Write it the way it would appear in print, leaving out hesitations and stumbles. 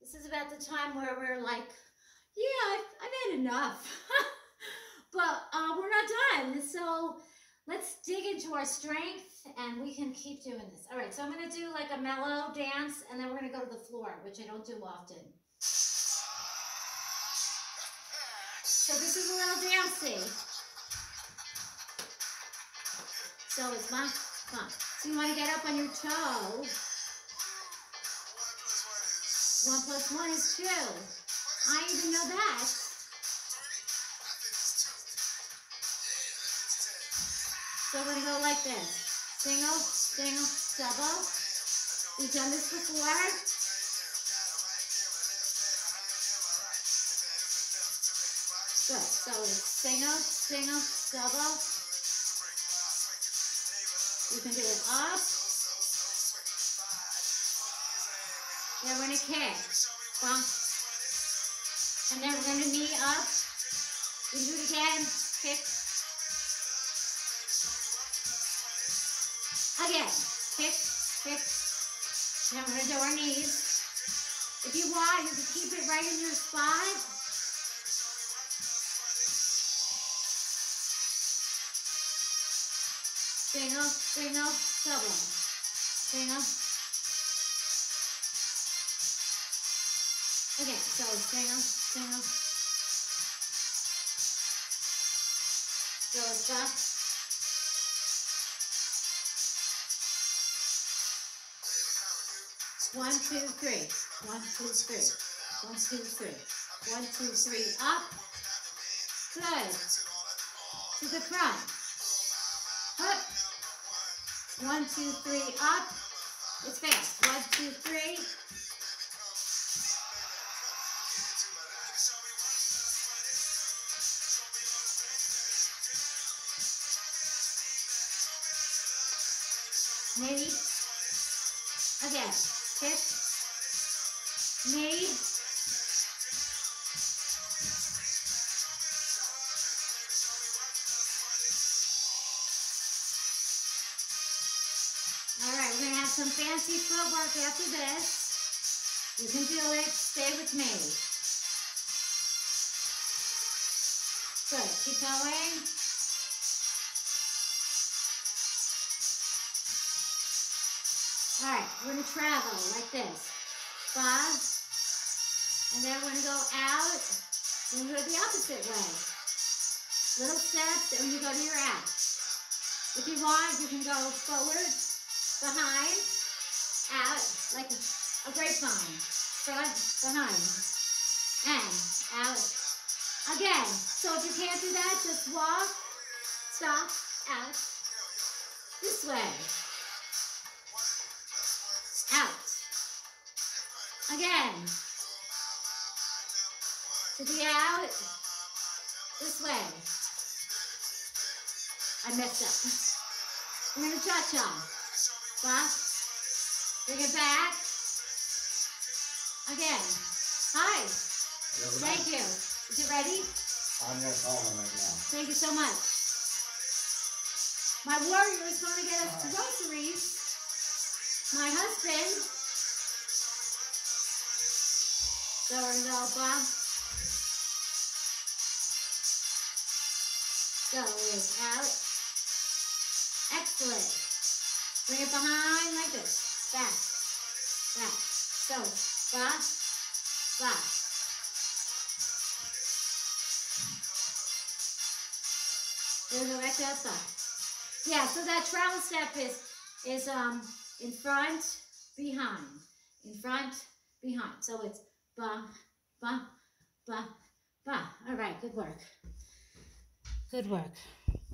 This is about the time where we're like, yeah, I've had enough. But we're not done. So let's dig into our strength and we can keep doing this. All right, so I'm going to do like a mellow dance and then we're going to go to the floor, which I don't do often. So this is a little dancey. So it's one. So you want to get up on your toe. 1 + 1 is 2. I even know that. So we're going to go like this. Single, single, double. We've done this before. Good. So it's single, single, double. You can do it up. Then we're going to kick. Bump. And then we're going to knee up. We can do it again. Kick. Again. Kick, kick. Then we're going to do our knees. If you want, you can keep it right in your spot. Single, single, double. Single. Okay, so single, single. So it's up. One, two, three. 1, 2, 3. 1, 2, 3. 1, 2, 3. Up. Good. To the front. Up. 1, 2, 3. Up. It's fast. 1, 2, 3. Knee. Again. Kick. Knee. All right, we're going to have some fancy footwork after this. You can do it. Stay with me. Good. Keep going. All right, we're going to travel like this. Bob. And then we're going to go out. And we're going to go the opposite way. Little steps, and you go to your out. If you want, you can go forward, behind, out, like a grapevine. Front, behind, and out. Again, so if you can't do that, just walk, stop, out, this way. Out. Again. To the out. This way. I messed up. We're going to cha-cha. Back. Bring it back. Again. Hi. Thank you. Is it ready? I'm going to call him right now. Thank you so much. My warrior is going to get us groceries. My husband. So we're going to go bump. Go is out. Excellent. Bring it behind like this. Back. Back. So, back. Back. We're going to go back to that side. Yeah, so that travel step is in front, behind. In front, behind. So it's ba, ba, ba, ba. All right, good work. Good work.